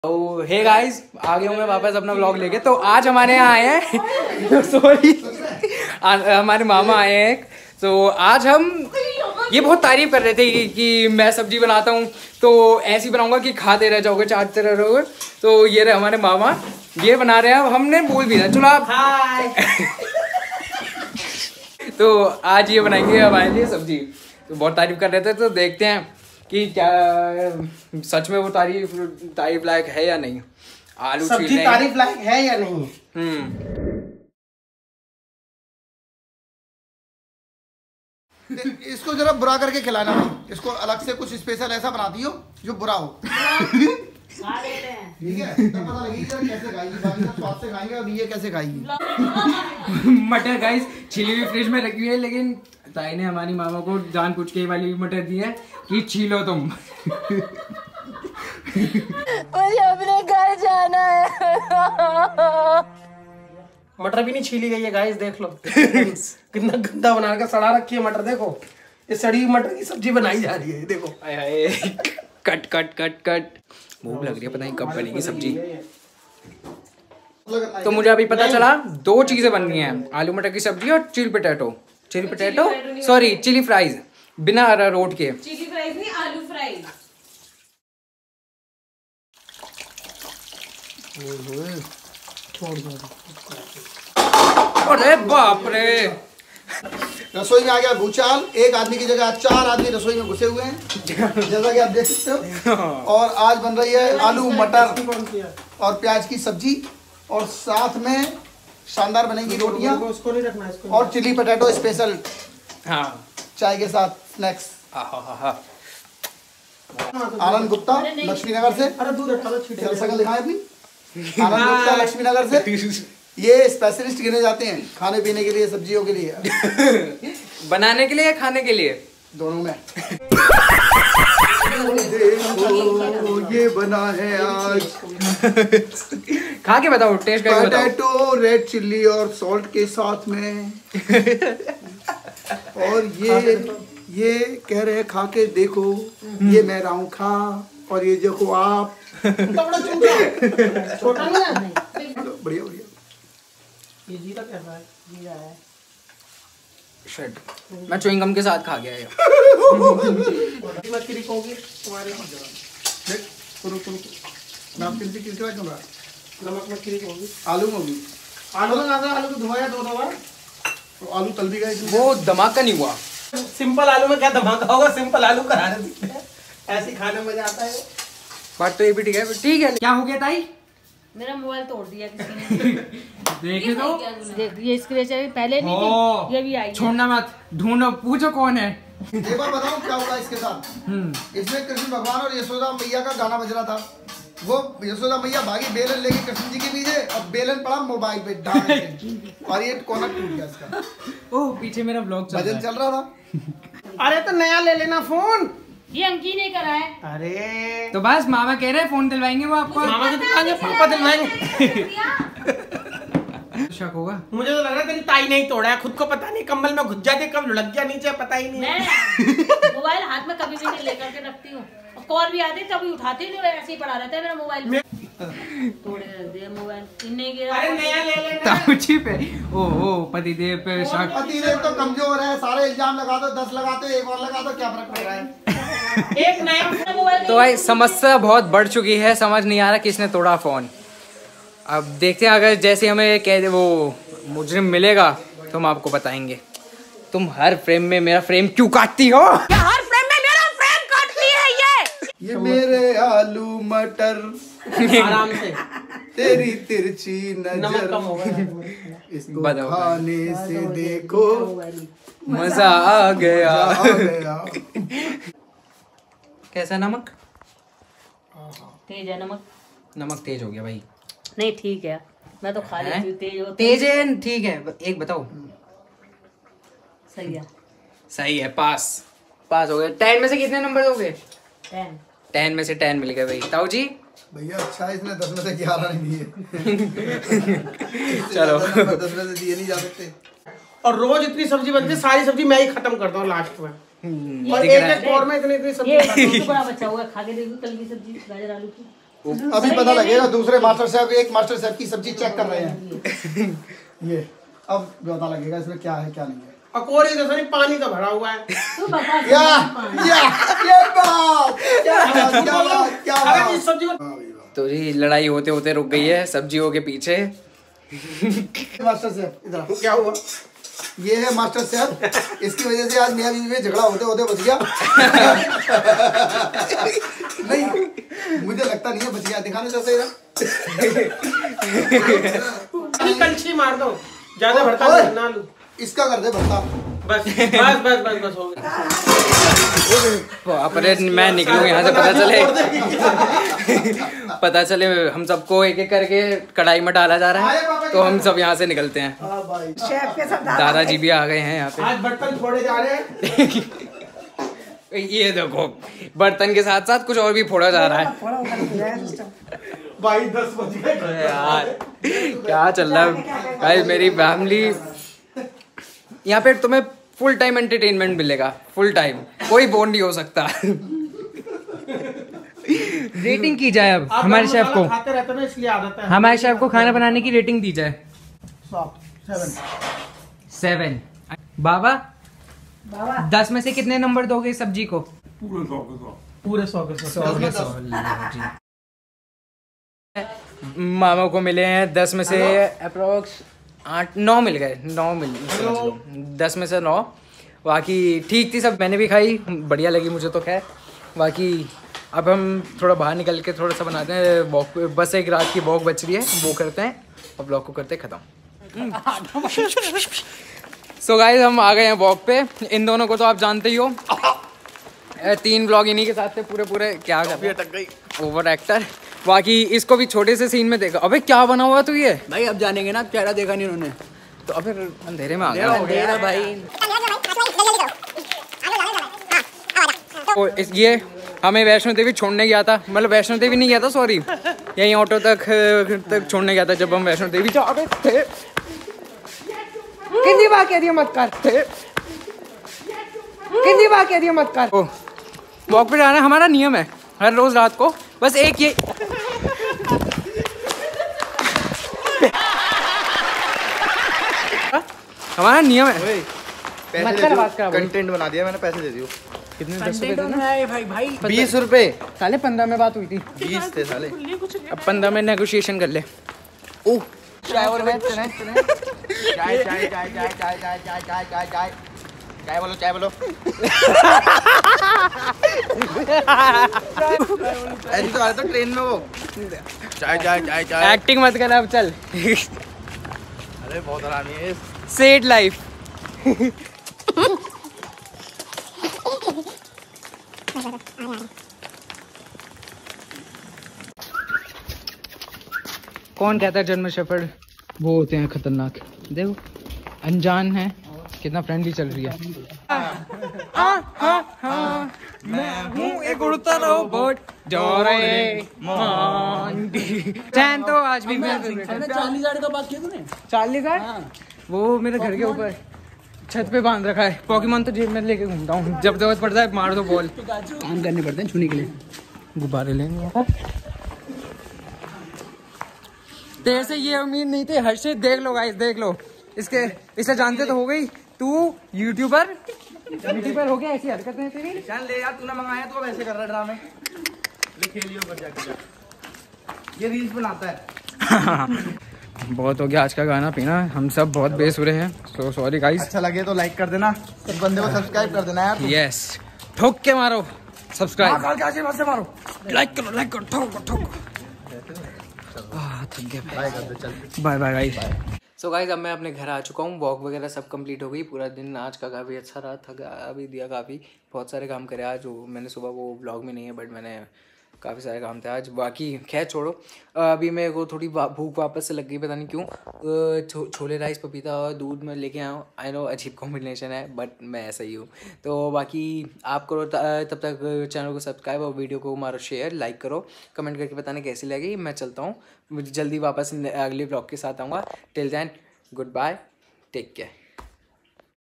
तो hey guys, आ गया हूँ मैं वापस अपना व्लॉग लेके। तो आज हमारे यहाँ आए हैं सॉरी हमारे मामा आए हैं। तो आज हम ये बहुत तारीफ कर रहे थे कि मैं सब्जी बनाता हूँ तो ऐसी बनाऊंगा कि खाते रह जाओगे, चाटते रह जाओगे। तो ये रहे हमारे मामा, ये बना रहे हैं। अब हमने बोल भी दिया चलो आप तो आज ये बनाएंगे हमारे लिए सब्जी। तो बहुत तारीफ कर रहे थे, तो देखते हैं कि क्या सच में वो तारीफ लायक है या नहीं। आलू सब्जी तारीफ लायक है या नहीं। इसको जरा बुरा करके खिलाना भाई, इसको अलग से कुछ स्पेशल ऐसा बना दियो जो बुरा हो। ठीक है, तब पता लगेगी कैसे खाएगी, बाकी सब स्वाद से खाएंगे, अब ये कैसे खाएगी। मटर गाइस छिली हुई फ्रिज में रखी हुई है, लेकिन ताई ने हमारी मामा को जान पूछ के वाली मटर दी है कि छीलो तुम। मुझे अपने घर जाना है। मटर भी नहीं छीली गई है गाइस, देख लो कितना गंदा बना के सड़ा रखी है मटर। देखो ये सड़ी हुई मटर की सब्जी बनाई जा रही है, देखो। कट कट कट कट भूख लग रही है, पता नहीं कब बनेगी सब्जी। तो मुझे अभी पता चला दो चीजें बननी है, आलू मटर की सब्जी और chilli potato sorry chilli fries बिना अरारोट के। चिली फ्राइज नहीं, आलू फ्राई। अरे बाप रे, रसोई में आ गया भूचाल। एक आदमी की जगह 4 आदमी रसोई में घुसे हुए हैं, जैसा कि आप देख सकते हो। और आज बन रही है आलू मटर और प्याज की सब्जी, और साथ में शानदार बनेंगी रोटियां और चिली पोटैटो स्पेशल। हाँ, चाय के साथ स्नैक्स। आनंद गुप्ता लक्ष्मीनगर से, शकल दिखाएं अपनी। आनंद गुप्ता लक्ष्मीनगर से, ये स्पेशलिस्ट गिने जाते हैं खाने पीने के लिए, सब्जियों के लिए, बनाने के लिए या खाने के लिए, दोनों में। देखो ये बना है आज, खा के बताओ, टेस्ट करके बताओ। पोटैटो रेड चिल्ली और सॉल्ट के साथ में। और ये कह रहे हैं खा के देखो, ये मैं रहा हूँ खा, और ये देखो आप। छोटा नहीं है, बढ़िया बढ़िया। ये जीरा कैसा है? जीरा है। शिट, मैं च्युइंगम के साथ खा गया ये। मक्खी होगी तुम्हारे देख नमक मक्खी होगी। आलू में होगी। आलू को धोया 2 बार, तो आलू तल भी गए, वो धमाका नहीं हुआ। सिंपल आलू में क्या धमाका होगा, सिंपल आलू कराने देते हैं, ऐसे खाने में मजा आता है। बात तो ये भी ठीक है, ठीक है। क्या हो गया ताई? मेरा मोबाइल तोड़ दिया किसी ने। देखे तो देख ये स्क्रैच पहले नहीं थी, ये भी आई। छोड़ना मत, ढूंढो, पूछो कौन है। एक बार बताऊं क्या हुआ इसके साथ। इसमें कृष्ण भगवान और यशोदा मैया का गाना बज रहा था। वो यशोदा मैया भागी बेलन लेके कृष्ण जी के पीछे, और बेलन पड़ा मोबाइल पे डाल और ये कोना टूट गया इसका। ओह, पीछे मेरा ब्लॉग भजन चल रहा था। अरे तो नया ले लेना फोन। ये अंकी ने करा है। अरे तो बस मामा कह रहे हैं फोन दिलवाएंगे वो आपको। मामा के दिखाएंगे, पापा दिलवाएंगे। शक होगा। मुझे तो लग रहा है तेरी ताई नहीं तोड़ा है, खुद को पता नहीं कम्बल में घुस जाती, कब लुढ़क गया नीचे पता ही नहीं। मैं मोबाइल हाथ में कभी भी नहीं लेकर के रखती हूँ, कॉल भी आती तभी उठाती नहीं, ऐसे ही पड़ा रहता है मेरा मोबाइल। तोड़े रख दिया मोबाइल, इन्हें गिरा। अरे नया ले लेना। ताऊजी पे ओ पतिदेव पे शक। पतिदेव तो कमजोर है, सारे इल्जाम लगा दो, 10 लगा दो, एक और लगा दो, क्या फर्क पड़ रहा है। एक नया मोबाइल। तो भाई समस्या बहुत बढ़ चुकी है, समझ नहीं आ रहा किसने तोड़ा फोन। अब देखते हैं, अगर जैसे हमें कह दे वो मुजरिम मिलेगा तो हम आपको बताएंगे। तुम हर फ्रेम में मेरा फ्रेम क्यों काटती हो? हर फ्रेम में मेरा फ्रेम काटती है ये मेरे आलू मटर आराम से, तेरी तिरछी नमक कम होगा। नजर, इसको खाने से देखो मजा आ गया। कैसा नमक? तेज है नमक। नमक तेज हो गया भाई। नहीं ठीक है, मैं तो खा लेती हूँ। तेज हो, तेज है, ठीक है। एक बताओ। सही है, सही है, पास हो गए। 10 में से कितने नंबर दोगे? 10 में से 10 मिल गए भाई। ताऊ जी भैया अच्छा है, इसने 10 में से 11 नहीं दिए। चलो 10 में से दिए नहीं जा सकते। और रोज इतनी सब्जी बनती है, सारी सब्जी मैं ही खत्म करता हूँ लास्ट में। और दिख रहा एक दौर में इतनी सब्जी ये बड़ा बच्चा होगा, खा के देखो कल की सब्जी गाजर आलू की। अभी पता लगेगा। दूसरे मास्टर शेफ एक मास्टर शेफ की सब्जी चेक कर रहे हैं। ये अब पता लगेगा इसमें क्या है क्या नहीं है। अकोरे जैसा नहीं, पानी का भरा हुआ है। तू बता ये बात क्या अगर इस सब्जी को तो जी लड़ाई होते होते रुक गई है सब्जियों के पीछे। मास्टर शेफ इधर क्या हुआ? ये है मास्टर शेफ। इसकी वजह से आज मियां बीवी में झगड़ा होते होते बच गया। नहीं मुझे लगता नहीं है बच गया। दिखाने जैसे कंची मार दो, ज्यादा भरता ना लू। इसका कर दे भरता। बस बस बस बस बस हो गया। अपने मैं निकलूँ यहाँ से, पता चले हम सबको एक एक करके कढ़ाई में डाला जा रहा है, तो हम सब यहाँ से निकलते हैं। शेफ के साथ दादाजी भी आ गए हैं यहाँ पे। आज बर्तन फोड़े जा रहे हैं। ये देखो बर्तन के साथ साथ कुछ और भी फोड़ा जा रहा है। भाई 10 बज गए यार क्या चल रहा है गाइस। मेरी फैमिली यहाँ पे तुम्हें फुल टाइम एंटरटेनमेंट मिलेगा, फुल टाइम, कोई बोर नहीं हो सकता। रेटिंग की जाए अब हमारे शेफ को, खाते रहते ना इसलिए आदत है। हमारे शेफ को खाना बनाने की रेटिंग दी जाए। 7। बाबा 10 में से कितने नंबर दोगे सब्जी को? पूरे 100 के 100। मामा को मिले हैं 10 में से अप्रोक्स 8-9 मिल गए। 9 मिल 10 में से 9। बाकी ठीक थी सब, मैंने भी खाई, बढ़िया लगी मुझे तो। खैर बाकी अब हम थोड़ा बाहर निकल के थोड़ा सा बनाते हैं वॉक। बस एक रात की वॉक बच रही है, वो करते हैं और ब्लॉग को करते हैं ख़त्म। सो गाइस हम आ गए हैं वॉक पे। इन दोनों को तो आप जानते ही हो, 3 ब्लॉग इन्हीं के साथ थे पूरे। क्या कर अटक गई, ओवर एक्टर। बाकी इसको भी छोटे से सीन में देखा। अबे क्या बना हुआ तू ये? भाई अब जानेंगे ना, चेहरा देखा नहीं उन्होंने तो अबे अंधेरे में आ गया भाई। और ये हमें वैष्णो देवी छोड़ने गया था, मतलब वैष्णो देवी नहीं गया था, सॉरी, यहीं ऑटो तक छोड़ने गया था जब हम वैष्णो देवी जा रहे थे। कितनी बार कह दिया मत कर, कितनी बार कह दिया मत कर। वॉक पे जाना हमारा नियम है हर रोज रात को। बस एक ये हमारा नियम है। कंटेंट बना दिया मैंने, पैसे दे दियो। कितने? 10 रुपए देना भाई 20 रुपए। साले 15 में बात हुई थी। 20 थे साले। अब 15 में नेगोशिएशन कर ले। ओह चाय और चाय चाय चाय चाय चाय चाय चाय चाय चाय चाय चाय चाय बोलो, चाय बोलो। ऐसी तो आ रहा था ट्रेन में वो, चाय चाय चाय चाय। एक्टिंग मत कर अब, चल। अरे बहुत आरामी है। Sad life. कौन कहता है जर्मन शेफर्ड वो होते हैं खतरनाक? देखो अनजान है, कितना फ्रेंडली चल रही है। मैं हूँ एक उड़ता रोबोट डोरेमोन। चैन तो आज भी मैं 40,000 का बात किया तूने? 40,000 वो मेरे घर के ऊपर छत पे बांध रखा है। पॉकीमोन तो जेब में लेके घूमता हूँ, जब जरूरत पड़ता है मार दो बॉल। काम करने पड़ते हैं छूने के लिए। गुब्बारे लेंगे तेरे से ये उम्मीद नहीं थी हर्षित। देख लो गाइस, देख लो इसे जानते तो हो गई। तू यूट्यूबर हो गया, ऐसी हरकतें तेरी। चल ले यार, तूने मंगाया तो वैसे कर रहा ड्रामे। ले खेलियो बच्चा के, ये रील्स बनाता है। बहुत हो गया आज का गाना पीना, हम सब बहुत बेसुरे हैं। So sorry guys. अच्छा लगे तो लाइक कर देना, इस बंदे को सब्सक्राइब कर देना यार। यस, ठोक के मारो सब्सक्राइब, मारो, लाइक करो, ठोको। थक गया, bye bye guys. So guys अब मैं अपने घर आ चुका हूँ। वॉक वगैरह सब कंप्लीट हो गई। पूरा दिन आज का काफ़ी अच्छा रहा, थका भी दिया काफ़ी। बहुत सारे काम करे आज, वो मैंने सुबह वो ब्लॉग में नहीं है, बट मैंने काफ़ी सारे काम थे आज। बाकी खैर छोड़ो, अभी मेरे को थोड़ी भूख वापस से लग गई, पता नहीं क्यों। छोले राइस पपीता और दूध में लेके आया हूँ। आई नो अजीब कॉम्बिनेशन है, बट मैं ऐसा ही हूँ। तो बाकी आप करो तब तक चैनल को सब्सक्राइब और वीडियो को मारो शेयर, लाइक करो, कमेंट करके बताना कैसी लगी। मैं चलता हूँ, जल्दी वापस अगले ब्लॉग के साथ आऊँगा। Till then goodbye, take care.